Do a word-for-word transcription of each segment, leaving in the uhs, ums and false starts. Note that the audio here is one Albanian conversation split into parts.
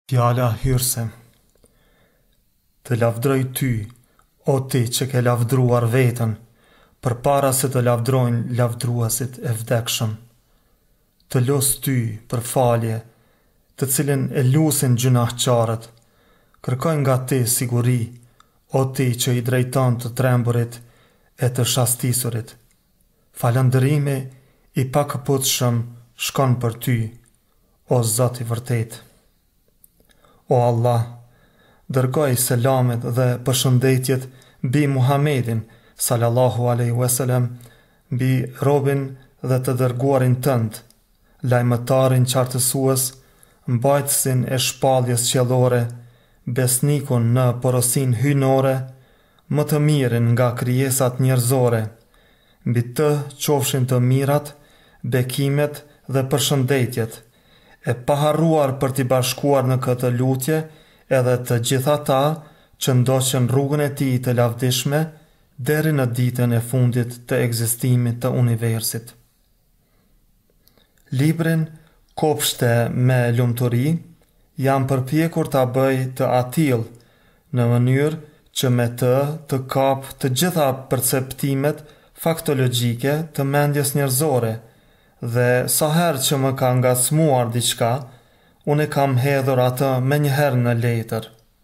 Fjala hyrëse. Të lavdroj ty, o ti që ke lavdruar vetën, përpara se të lavdrojnë lavdruesit e vdekshëm. Të los ty për falje, të cilin e lusin gjunahçarët, kërkojnë nga ti siguri, o ti që i drejton të tremburit e të shastisurit. Falëndërimi i pakëputshëm shkon për ty, o Zot i vërtet. O Allah, dërgoj selamet dhe përshëndetjet mbi Muhamedin sallallahu alaihi wasallam, mbi robin dhe të dërguarin tënd, lajmëtarin qartësues, mbajtësin e shpalljes qiellore, besnikun në porosin hyjnore, më të mirin nga krijesat njerëzore. Mbi të qofshin të mirat, bekimet dhe përshëndetjet, e paharruar për t'i bashkuar në këtë lutje edhe të gjitha ta që ndoqën rrugën e tij të lavdishme deri në ditën e fundit të ekzistimit të universit. Librin Kopshte me lumturi jam përpjekur ta bëj të atill në mënyrë që me të të kap të gjitha perceptimet faktologjike të mendjes njerëzore, dhe sa herë që më ka ngacmuar diçka, unë e kam hedhur atë menjëherë në letër.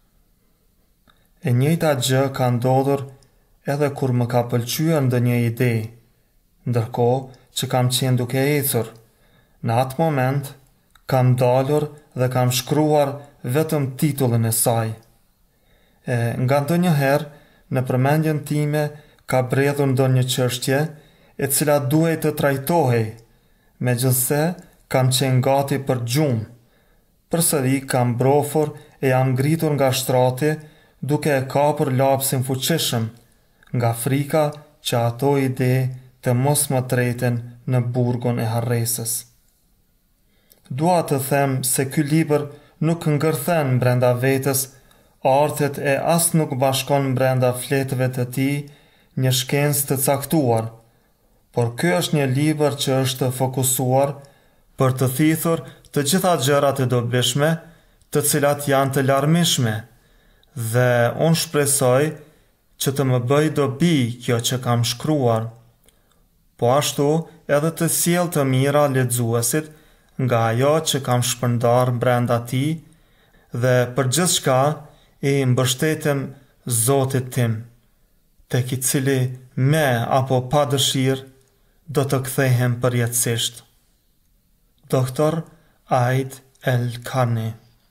E njëjta gjë ka ndodhur edhe kur më ka pëlqyer ndonjë ide, ndërkohë që kam qenë duke ecur. Në atë moment kam dalur dhe kam shkruar vetëm titullin e saj. E nga ndonjëherë në përmendjen time ka bredhur ndonjë çështje e cila duhej të trajtohej. Megjithse kam qenë gati për gjumë. Përsëri kam brofur e jam ngritur nga shtrati duke e kapur lapsin fuqishëm, nga frika që ato ide të mos më treten në burgun e harresës. Dua të them se ky libër nuk ngërthen brenda vetes artet e as nuk bashkon brenda fletëve të tij një shkencë të caktuar, por ky është një libër që është fokusuar për të thithur të gjitha gjërat e dobishme, të cilat janë të larmishme, dhe unë shpresoj që të më bëj dobi kjo që kam shkruar, po ashtu edhe të sjell të mira lexuesit nga ajo që kam shpërndar brenda tij, dhe për gjithçka i mbështetem Zotit tim, tek i cili me apo pa dëshirë do të kthehem përjetësisht. Doktor Aid El-Kani.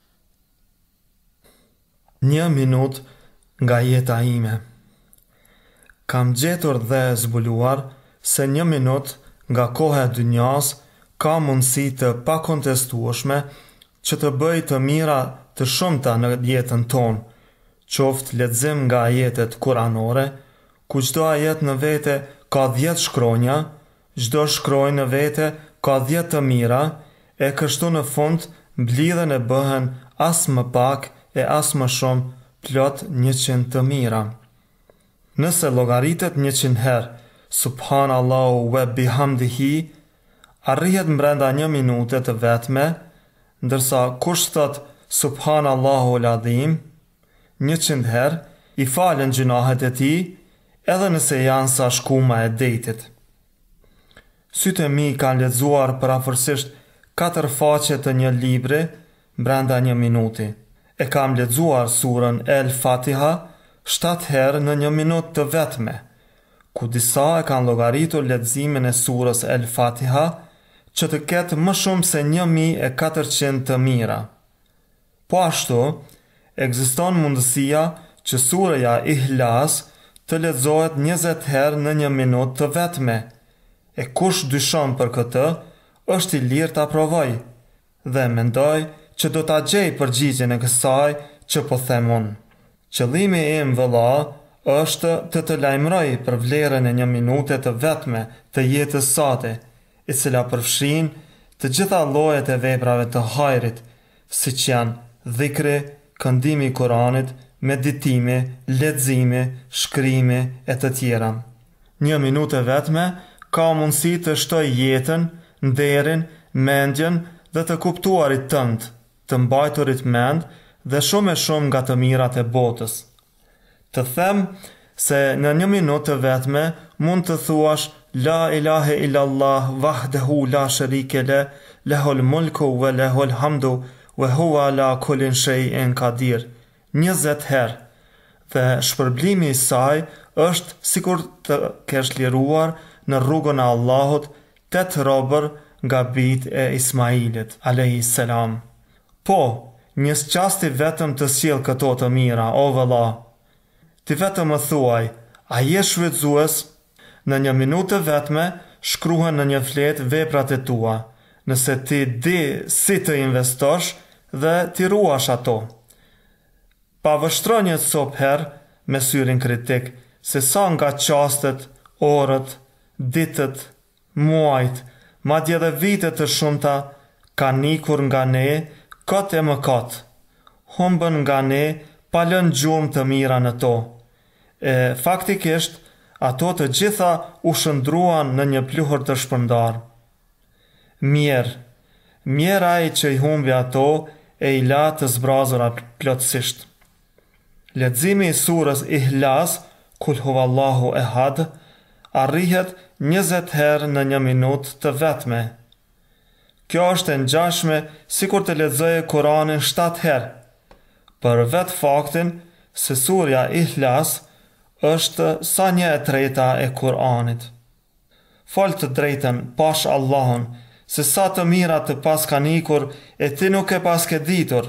Një minut nga jeta ime. Kam gjetur dhe zbuluar se një minut nga koha e dynjas ka mundësi të pakontestueshme që të bëj të mira të shumta në jetën tonë, qoftë lexim nga ajetet kuranore, ku çdo ajet në vete ka dhjetë shkronja, çdo shkronjë në vete ka dhjetë të mira, e kështu në fund mblidhen e bëhen as më pak e as më shumë plot njëqind të mira. Nëse llogaritet njëqind herë Subhanallahu wa bihamdihi, arrihet brenda një minute të vetme, ndërsa kush thot Subhanallahu al-Adhim njëqind herë, i falen gjunahet e tij, edhe nëse janë sa shkuma e detit. Sytë e mi kanë lexuar parafërsisht katër faqe të një libri brenda një minuti. E kam lexuar surën El Fatiha shtatë herë në një minutë të vetme, ku disa e kanë llogaritur leximin e surës El Fatiha që të ketë më shumë se një mijë e katërqind të mira. Po ashtu, ekziston mundësia që surja Ihlas të lexohet njëzet herë në një minutë të vetme, e kush dyshon për këtë, është i lirë ta provoj, dhe mendoj që do ta gjej përgjigjen e kësaj që po them unë. Qëllimi im vëlla është të të lajmëroj për vlerën e një minute të vetme të jetës sate, i cila përfshin të gjitha llojet e veprave të hajrit, siç janë dhikri, këndimi i Kuranit, meditimi, leximi, shkrimi e të tjera. Një minutë vetme ka mundësi të shtoj jetën, nderin, mendjen dhe të kuptuarit tënd, të mbajturit mend dhe shumë e shumë nga të mirat e botës. Të them se në një minutë të vetme mund të thuash La ilahe illallah wahdahu la sharike le, lehul mulku wa lehul hamdu wa huwa ala kulli shay'in qadir njëzet herë, dhe shpërblimi i saj është sikur të kesh liruar në rrugën e Allahut tet robër nga bijt e Ismailit alayhi salam. Po, një qasti vetëm të sjell këto të mira, o vëlla. Ti vetëm më thuaj, a je shfrytzues? Në një minutë vetme shkruhen në një fletë veprat e tua, nëse ti di si të investosh dhe ti ruash ato. Pa vështro një copë herë me syrin kritik se sa nga qastet, orët, ditët, muajt, madje dhe vitet të shumta kanë ikur nga ne kot e mëkat, humbën nga ne pa lënë gjurmë të mira në to. E faktikisht, ato të gjitha u shëndruan në një pluhur të shpërndar. Mjerë, mjerë ai që i humbi ato e i la të zbrazura plotësisht. Leximi i surës Ihlas, Kul huvallahu ehad, arrihet njëzet herë në një minutë të vetme. Kjo është e ngjashme sikur të lexoje Kur'anin shtatë herë, për vetë faktin se surja Ihlas është sa një e treta e Kur'anit. Fol të drejtën, pash Allahun, se sa të mira të pas kanë ikur e ti nuk e pas ke ditur.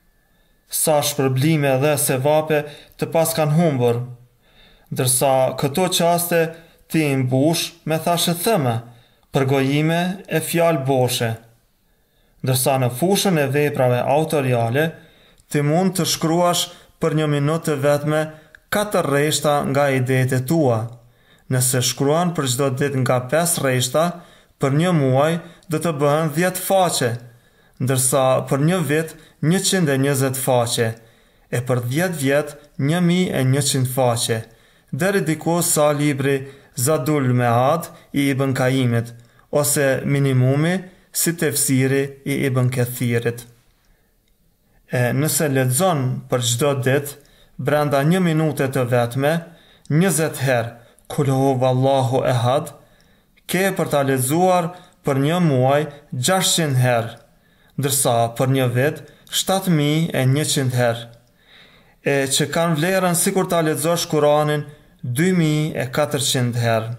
Sa shpërblime dhe sevape të pas kanë humbur, ndërsa këto qaste ti i mbush me thashë thëme, përgojime e fjalë boshe. Ndërsa në fushën e veprave autoriale, ti mund të shkruash për një minutë të vetme katër rreshta nga idetë e tua. Nëse shkruan për çdo ditë nga pesë rreshta, për një muaj do të bëhen dhjetë faqe, ndërsa për një vit njëqind e njëzet faqe, e për dhjetë vjet një mijë e njëqind faqe, deri diku sa libri Zadul Mead i Ibn Qayyimit, ose minimumi si tefsiri i Ibn Kathirit. E nëse lexon për çdo ditë brenda një minute të vetme, njëzet herë, Kul huvallahu ehad, ke për ta lexuar për një muaj gjashtëqind herë, ndërsa për një vit shtatë mijë e njëqind herë, e që kanë vlerën sikur ta lexosh Kur'anin dy mijë e katërqind herë.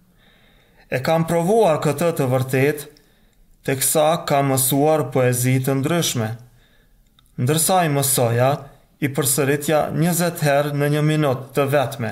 E kam provuar këtë të vërtet, teksa kam mësuar poezi të ndryshme. Ndërsa i mësoja, i përsëritja njëzet herë në një minutë të vetme.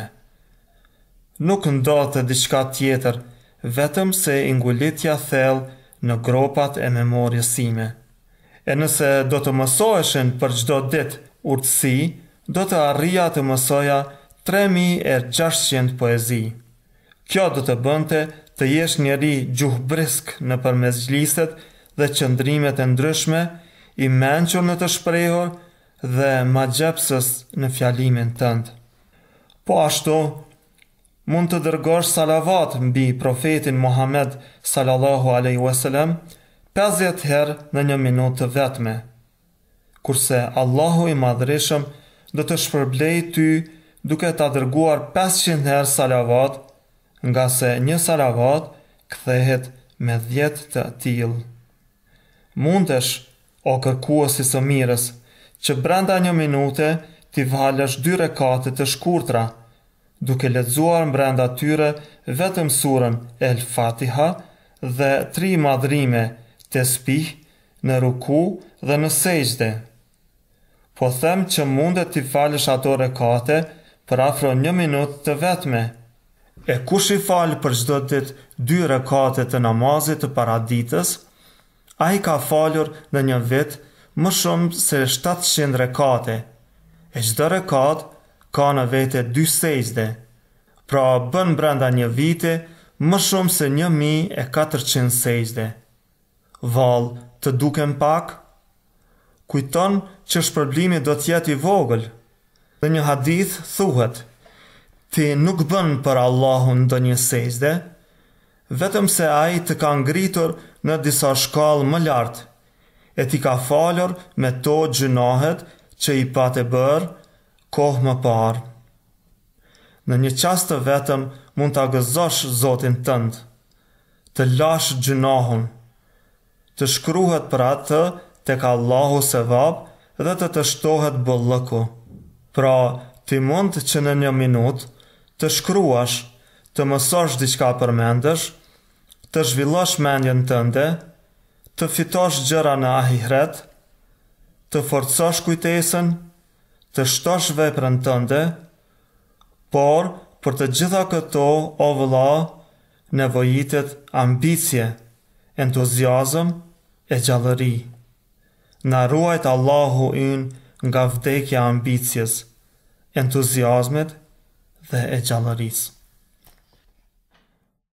Nuk ndodhte diçka tjetër, vetëm se i ngulitja thellë në gropat e memorjes sime. E nëse do të mësoheshin për çdo ditë urtësi, do të arrija të mësoja tre mijë e gjashtëqind poezi. Kjo do të bënte të jesh njeri gjuhëbrisk në përmesgjliset dhe qëndrimet e ndryshme, i mençur në të shprehur dhe ma gjepsës në fjalimin tënd. Po ashtu, mund të dërgosh salavat mbi profetin Muhammed sallallahu alaihi wasallam pesëdhjetë herë në një minutë të vetme, kurse Allahu i Madhreshëm do të shpërblej ty duke ta dërguar pesëqind herë salavat, nga se një salavat kthehet me dhjetë të tillë. Mundesh, o kërkuesi së mirës, që brenda një minute ti falësh dy rekate të shkurtra, duke lexuar brenda tyre vetëm surën El Fatiha dhe tri madhrime tesbih në ruku dhe në sejdë. Po them që mundet ti falësh ato rekate për afro një minutë të vetme. E kush i falë për çdo ditë dy rekate të namazit të paraditës, ai ka falur në një vit më shumë se shtatëqind rekate, e çdo rekat ka në vete dy sejdë, pra bën brenda një viti më shumë se një mijë e katërqind sejdë. Vallë, të duken pak? Kujton që shpërblimi do të jetë i vogël. Në një hadith thuhet: ti nuk bën për Allahun ndonjë sejdë, vetëm se ai të ka ngritur në disa shkallë më lartë, e ti ka falur me to gjunahet që i pate bërë kohë më parë. Në një qast të vetëm mund të gëzosh Zotin tënd, të lash gjunahun, të shkruhet për atë tek Allahu sevap dhe të të shtohet bollëku. Pra, ti mund që në një minut të shkruash, të mësosh diçka përmendesh, të zhvillosh mendjen tënde, të fitosh gjëra në ahiret, të forcosh kujtesën, të shtosh veprën tënde, por për të gjitha këto, o vëlla, nevojitet ambicie, entuziazëm e gjallëri. Na ruajt Allahu ynë nga vdekja ambicjes, entuziazmit dhe e gjallërisë.